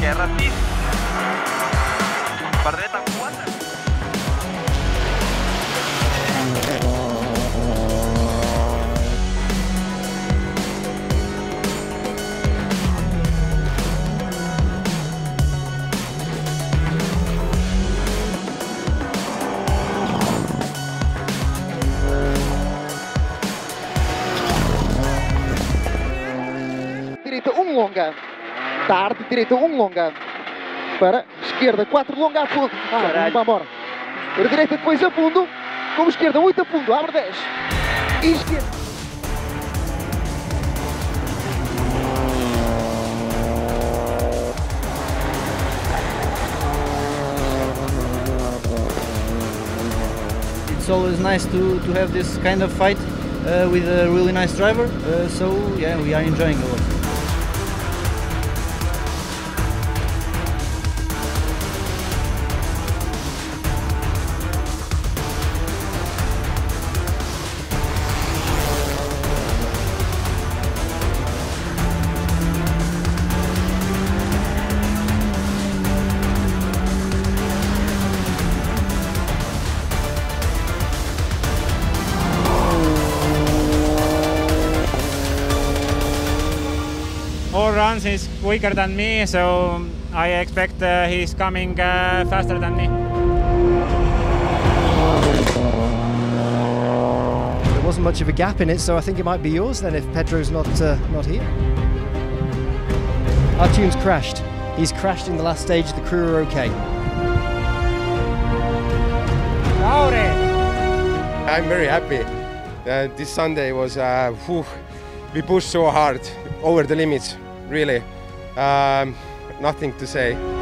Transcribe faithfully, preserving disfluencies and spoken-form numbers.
E R C. Perdreta quatre. Direita um longa, tarde, direita um longa, para esquerda quatro longa a fundo, ah, vai embora, para direita depois a fundo, como esquerda oito a fundo, abre dez, e esquerda. It's always nice to, to have this kind of fight uh, with a really nice driver, uh, so yeah, we are enjoying a lot. All runs he's quicker than me, so I expect uh, he's coming uh, faster than me. There wasn't much of a gap in it, so I think it might be yours then if Pedro's not uh, not here. Our tune's crashed. He's crashed in the last stage. The crew are okay. I'm very happy. Uh, this Sunday was uh, whew, we pushed so hard over the limits. Really, um, nothing to say.